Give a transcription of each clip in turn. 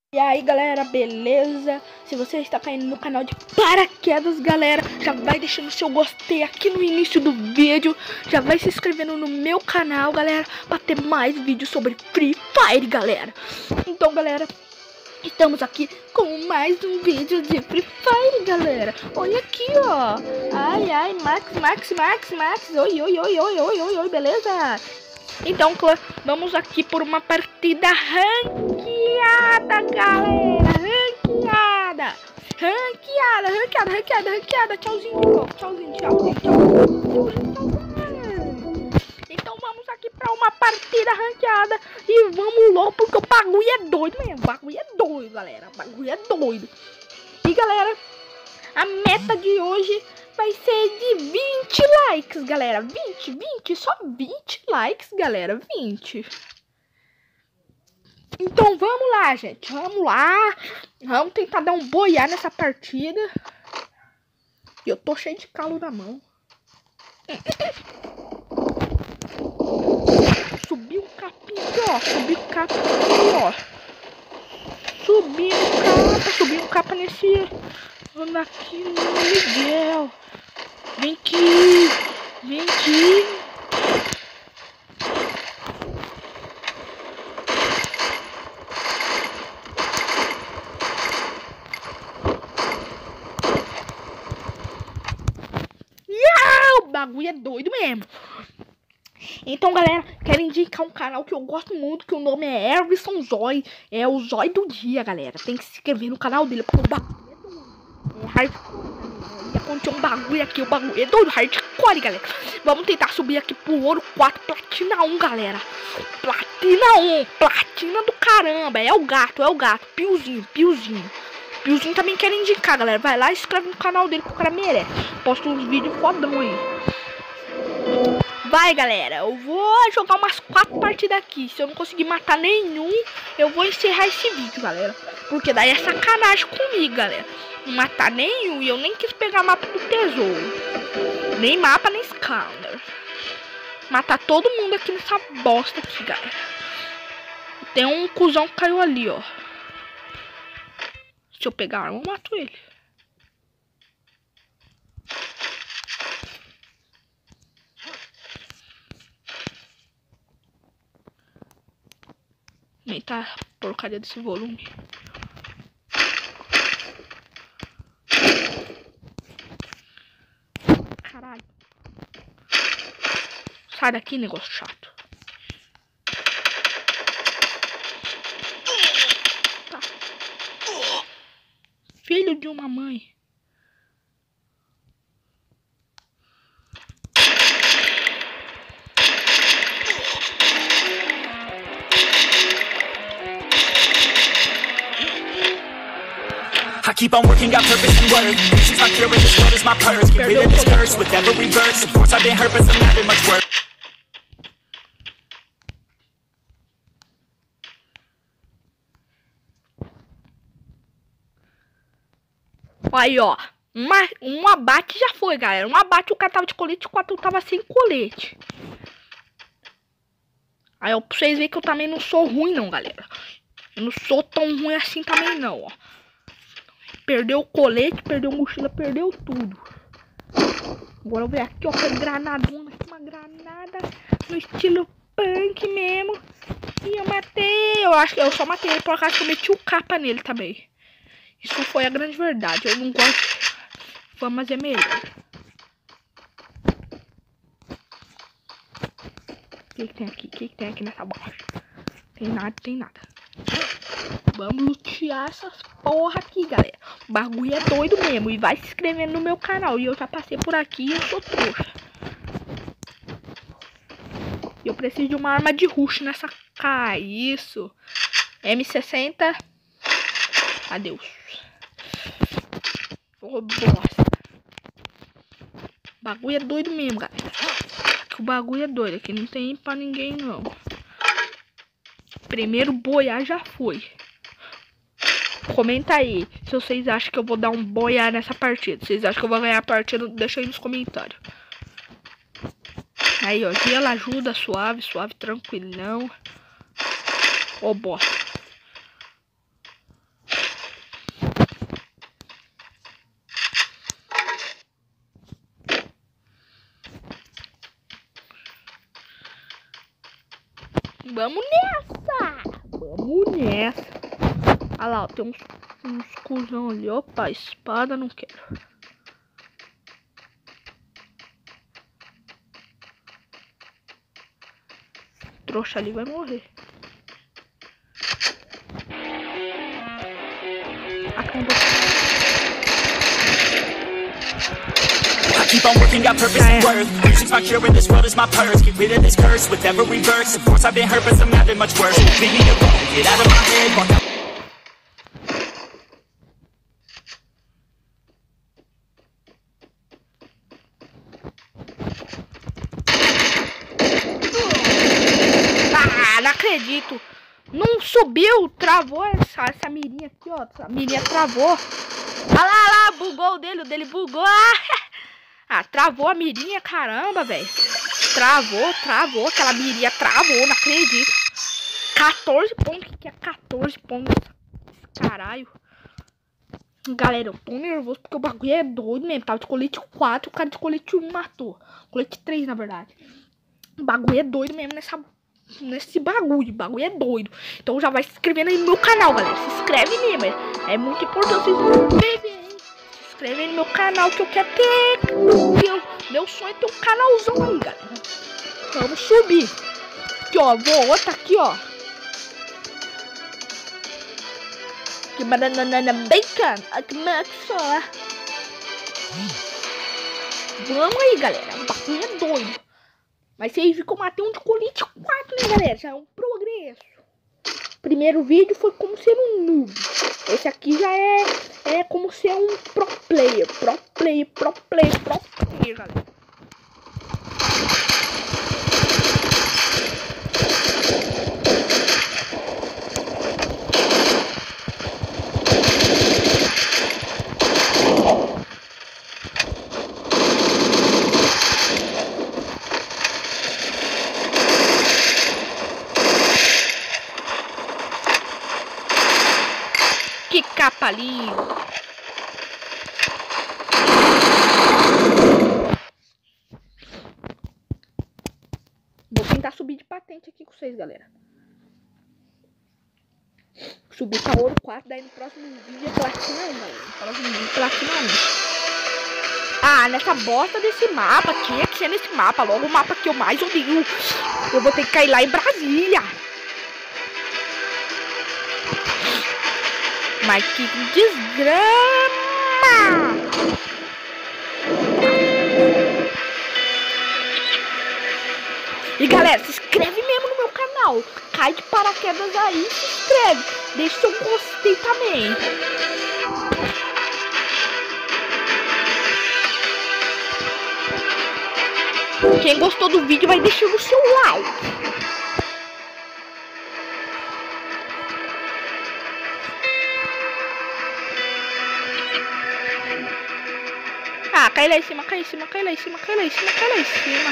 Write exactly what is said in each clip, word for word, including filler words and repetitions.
E aí galera, beleza? Se você está caindo no canal de paraquedas, galera, já vai deixando seu gostei aqui no início do vídeo. Já vai se inscrevendo no meu canal, galera, para ter mais vídeos sobre Free Fire, galera. Então galera, estamos aqui com mais um vídeo de Free Fire, galera. Olha aqui, ó. Ai, ai, Max, Max, Max, Max. Oi, oi, oi, oi, oi, oi, oi, beleza? Então, vamos aqui por uma partida ranqueada, galera. Ranqueada. Ranqueada, ranqueada, ranqueada, ranqueada. Tchauzinho, pessoal. Tchauzinho, tchauzinho, tchauzinho, tchauzinho. Então, vamos aqui pra uma partida ranqueada. E vamos logo, porque o bagulho é doido mesmo. O bagulho é doido, galera. O bagulho é doido. E, galera, a meta de hoje vai ser de vinte likes, galera. vinte, vinte, só vinte likes, galera. vinte. Então vamos lá, gente. Vamos lá. Vamos tentar dar um boiar nessa partida. E eu tô cheio de calo na mão. Subiu o capim aqui, ó. Subiu o capim aqui, ó. Subiu o capa. Subiu o capa nesse... aqui no Miguel. Vem aqui, vem aqui. Yeah, o bagulho é doido mesmo. Então, galera, quero indicar um canal que eu gosto muito, que o nome é Everson Zói. É o Zói do Dia, galera. Tem que se inscrever no canal dele, porque o bagulho é doido. É hardcore. Aconteceu um bagulho aqui, o bagulho é doido, hardcore, galera. Vamos tentar subir aqui pro ouro quatro, platina um, galera. Platina um, platina do caramba. É o gato, é o gato, Piozinho, Piozinho. Piozinho também quer indicar, galera. Vai lá e inscreve no canal dele, que o cara merece. Posta uns vídeos fodão aí. Vai, galera, eu vou jogar umas quatro partidas aqui. Se eu não conseguir matar nenhum, eu vou encerrar esse vídeo, galera. Porque daí é sacanagem comigo, galera. Não matar nenhum, e eu nem quis pegar mapa do tesouro. Nem mapa, nem scanner. Matar todo mundo aqui nessa bosta aqui, galera. Tem um cuzão que caiu ali, ó. Se eu pegar a arma, eu mato ele. Aumentar a porcaria desse volume. Caralho. Sai daqui, negócio chato. Tá. Filho de uma mãe. I keep on working, got purpose and work. Patience, my cure, and this world is my purse. Get rid of this curse with every verse. Of course I've been hurt, but still having much work. Aí, ó. Uma, um abate já foi, galera. Um abate o cara tava de colete, o quatro tava sem colete. Aí, ó, pra vocês verem que eu também não sou ruim, não, galera. Eu não sou tão ruim assim também, não, ó. Perdeu o colete, perdeu a mochila, perdeu tudo. Agora eu vou ver aqui, ó, com granadona, uma granada no estilo punk mesmo. E eu matei, eu acho que eu só matei ele por causa que eu meti o capa nele também. Isso foi a grande verdade, eu não gosto de famas é melhor. O que que tem aqui? O que que tem aqui nessa baixa? Tem nada, tem nada. Vamos lutear essas porra aqui, galera. O bagulho é doido mesmo. E vai se inscrevendo no meu canal. E eu já passei por aqui e eu sou trouxa. Eu preciso de uma arma de rush nessa K. Isso. M sessenta. Adeus. Oh, bosta. O bagulho é doido mesmo, galera. O bagulho é doido. Aqui não tem pra ninguém, não. Primeiro boiar já foi. Comenta aí se vocês acham que eu vou dar um boiar nessa partida. Se vocês acham que eu vou ganhar a partida, deixa aí nos comentários. Aí, ó, gelo ajuda, suave, suave, tranquilão. Ó, bosta. Vamos nessa. Vamos nessa. Olha lá, ó, tem uns, uns cuzão ali. Opa, espada não quero. Trouxa ali vai morrer. I keep on working, got purpose and worth. Music's my cure and this world is my purse. Get rid of this curse with every verse. Of course I've been hurt, but some have been much worse. Leave me alone, get out of my head, walk out. Ah, não acredito. Não subiu, travou essa, essa mirinha aqui, ó. Essa mirinha travou. Olha lá, olha lá, bugou o dele, o dele bugou. Ah, travou a mirinha, caramba, velho. Travou, travou, aquela mirinha travou, não acredito. quatorze pontos, o que é quatorze pontos? Caralho. Galera, eu tô nervoso porque o bagulho é doido mesmo. Tava de colete quatro, o cara de colete um matou. Colete três, na verdade. O bagulho é doido mesmo nessa... Nesse bagulho, bagulho é doido. Então já vai se inscrevendo aí no meu canal, galera. Se inscreve mesmo, é, é muito importante se inscrever, hein? Se inscreve aí no meu canal que eu quero ter. Meu, meu sonho é ter um canalzão aí, galera. Vamos subir. Aqui, ó, vou outra aqui, ó. Que banana bacon. Aqui, só. Vamos aí, galera. O bagulho é doido. Mas vocês viram que eu matei um de colite quatro, né, galera? Já é um progresso. Primeiro vídeo foi como ser um noob. Esse aqui já é, é como ser um pro player. Pro player, pro player, pro player, galera. Que capa linda. Vou tentar subir de patente aqui com vocês, galera. Subir pra ouro quatro, daí no próximo vídeo é platina um, galera. No próximo vídeo é platina um. Ah, nessa bosta desse mapa. Tinha que ser nesse mapa. Logo o mapa que eu mais odeio. Eu vou ter que cair lá em Brasília. Mas que desgrama! E galera, se inscreve mesmo no meu canal. Cai de paraquedas aí, se inscreve. Deixa seu gostei também. Quem gostou do vídeo vai deixando o seu like. Ah, cai lá em cima, cai em cima, cai lá em cima, cai lá em cima, cai lá em cima.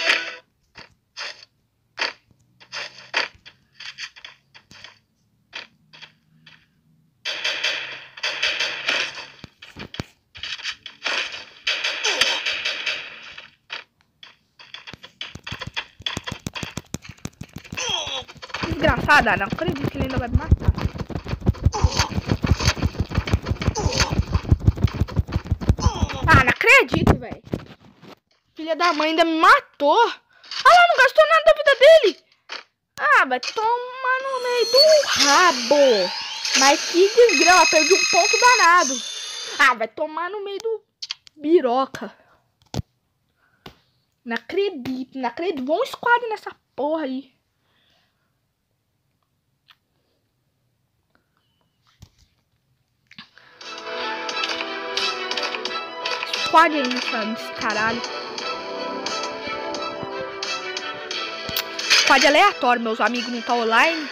Desgraçada, não acredito que ele ainda vai me matar. Ah, não acredito, velho. Filha da mãe ainda me matou. Ah lá, não gastou nada da vida dele. Ah, vai tomar no meio do rabo. Mas que desgrama, perdi um ponto danado. Ah, vai tomar no meio do biroca. Não acredito, não acredito. Vão um squad nessa porra aí. Squad aí nesse caralho. Squad aleatório, meus amigos não tá online.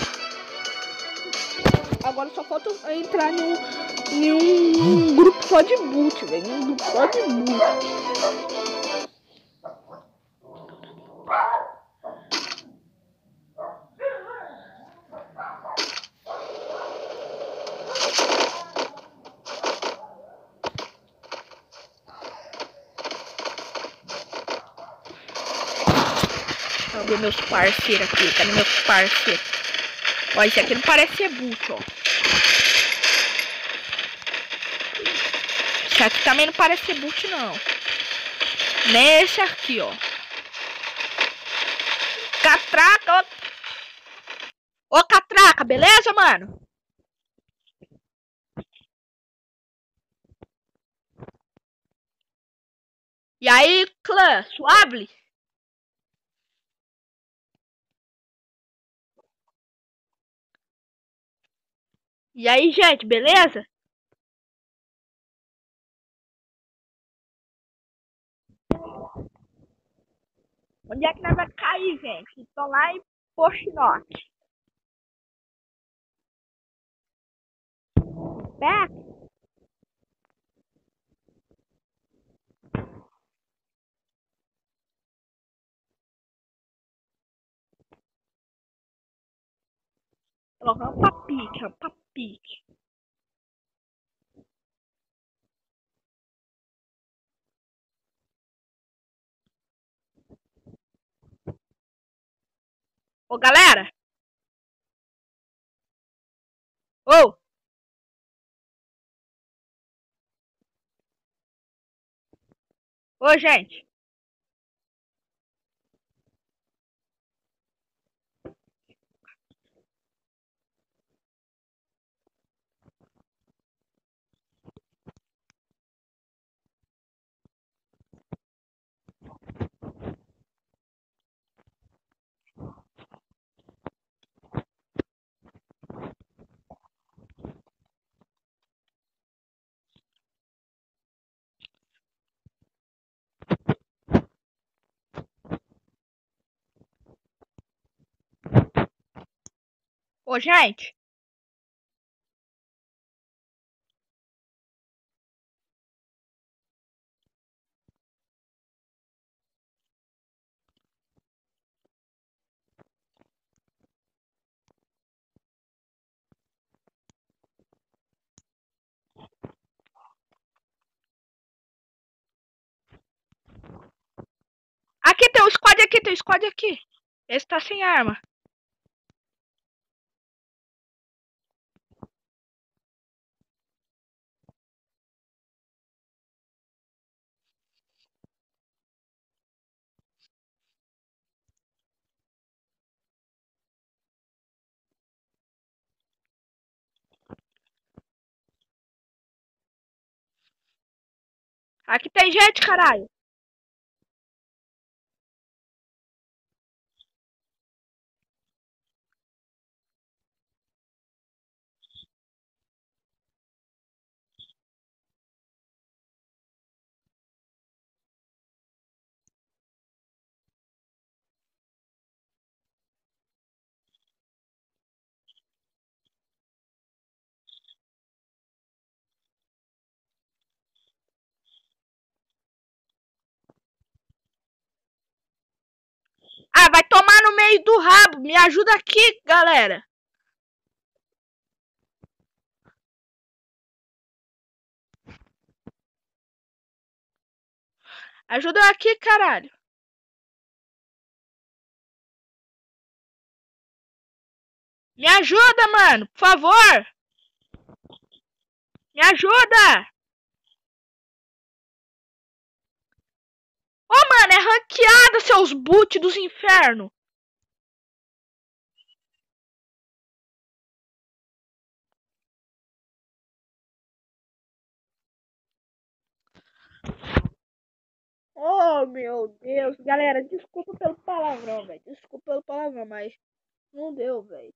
Agora só falta eu entrar em um, em um grupo só de boot, velho. Um grupo só de boot. ver meus parceiros aqui. Cadê meus parceiros? Ó, esse aqui não parece ser boot, ó. Esse aqui também não parece ser boot, não. Nem esse aqui, ó. Catraca, ó. Ô, Catraca, beleza, mano? E aí, clã, suave? E aí, gente, beleza? Onde é que nós vamos cair, gente? Estão lá em Pochinote. Perto? Vamos pra pique, vamos pra pique. Ô, galera! Ô! Ô, gente! Ô, gente! Aqui tem o squad, aqui tem o squad aqui. Esse tá sem arma. Aqui tem gente, caralho. Ah, vai tomar no meio do rabo. Me ajuda aqui, galera. Ajuda aqui, caralho. Me ajuda, mano. Por favor. Me ajuda. Ô, oh, mano, é ranqueada, seus boot dos infernos. Oh, meu Deus. Galera, desculpa pelo palavrão, velho. Desculpa pelo palavrão, mas não deu, velho.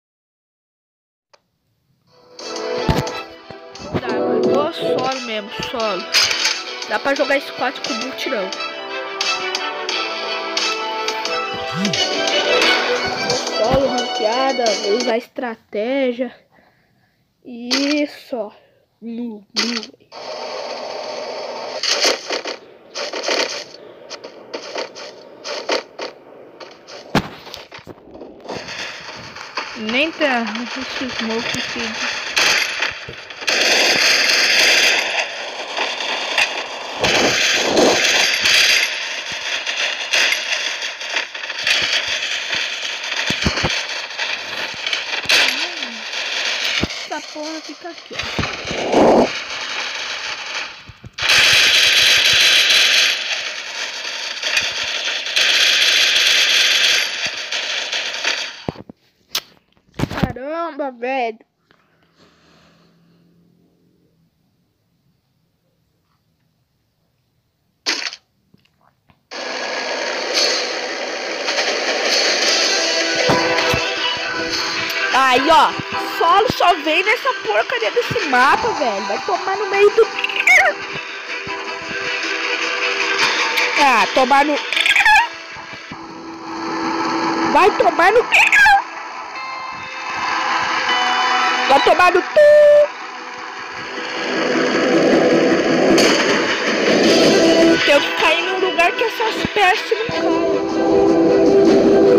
Não dá, mano. Tô solo mesmo, solo. Dá pra jogar squad com boot, não. Solo, ranqueada, vou usar estratégia. Isso, ó. Nu, nu. Nem tá esse smoke aqui. porra fica aqui, ó. Caramba, velho. Aí, ó, solo só vem nessa porcaria desse mapa, velho. Vai tomar no meio do... Ah, tomar no... Vai tomar no... Vai tomar no... Tenho que cair num lugar que essas pestes não caem.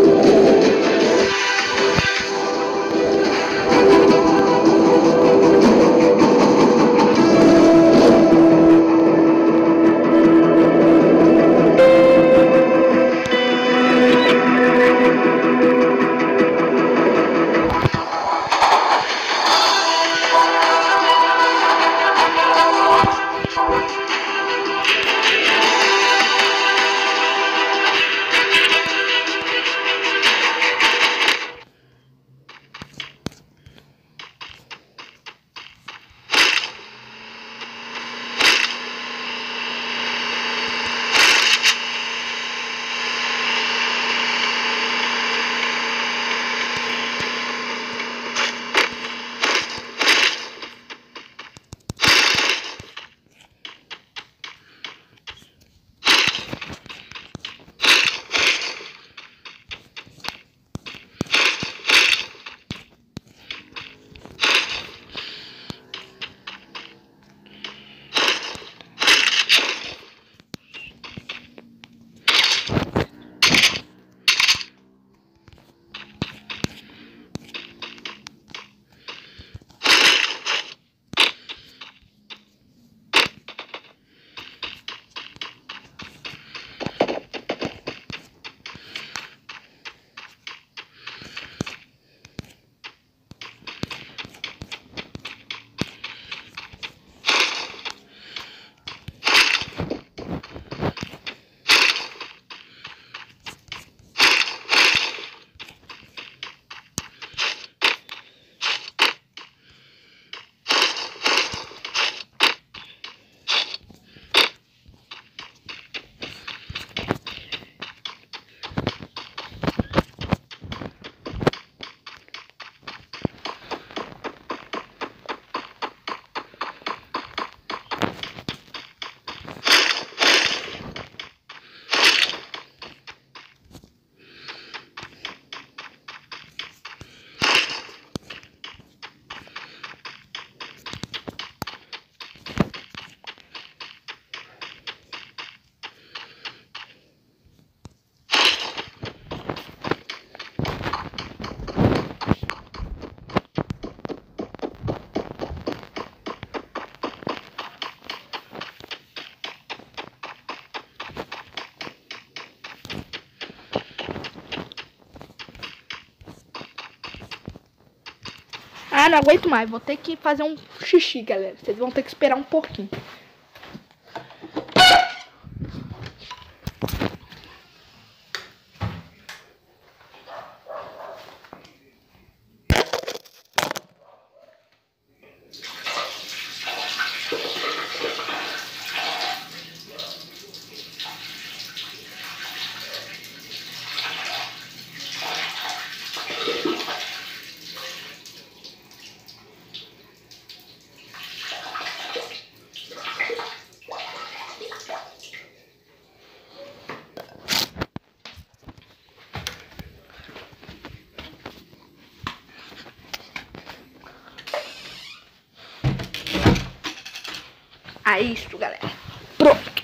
Ah, não aguento mais. Vou ter que fazer um xixi, galera. Vocês vão ter que esperar um pouquinho. É isso, galera. Pronto.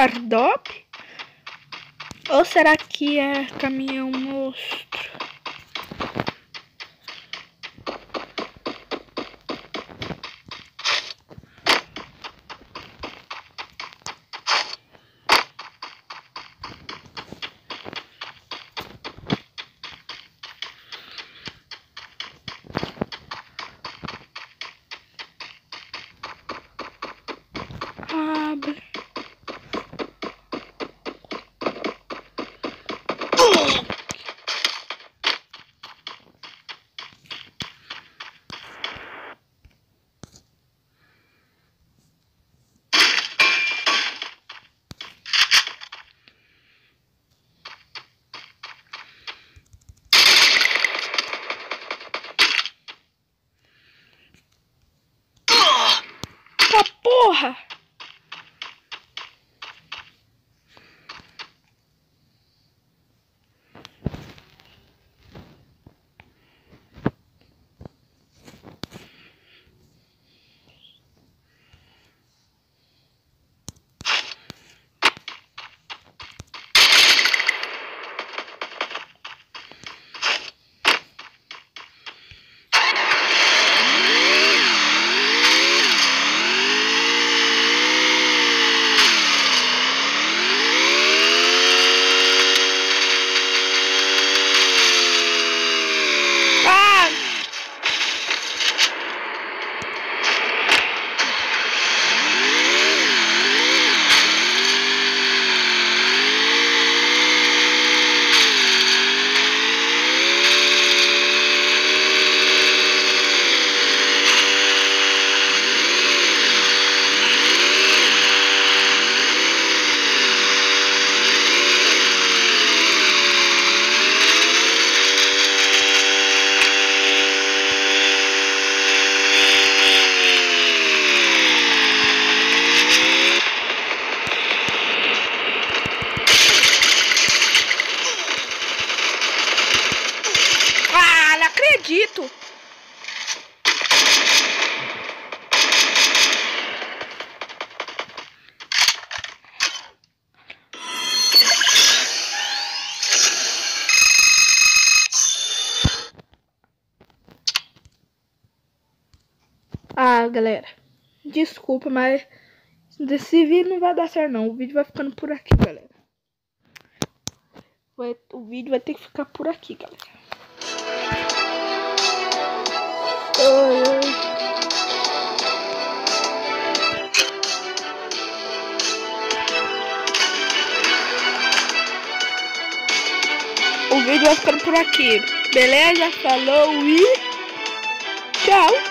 Cardop? Ou será que é caminhão monstro? Abre. Tá porra! Acredito. Ah, galera, desculpa, mas desse vídeo não vai dar certo não. O vídeo vai ficando por aqui, galera. Vai, o vídeo vai ter que ficar por aqui, galera. Ai, ai. O vídeo vai ficando por aqui. Beleza? Falou e tchau!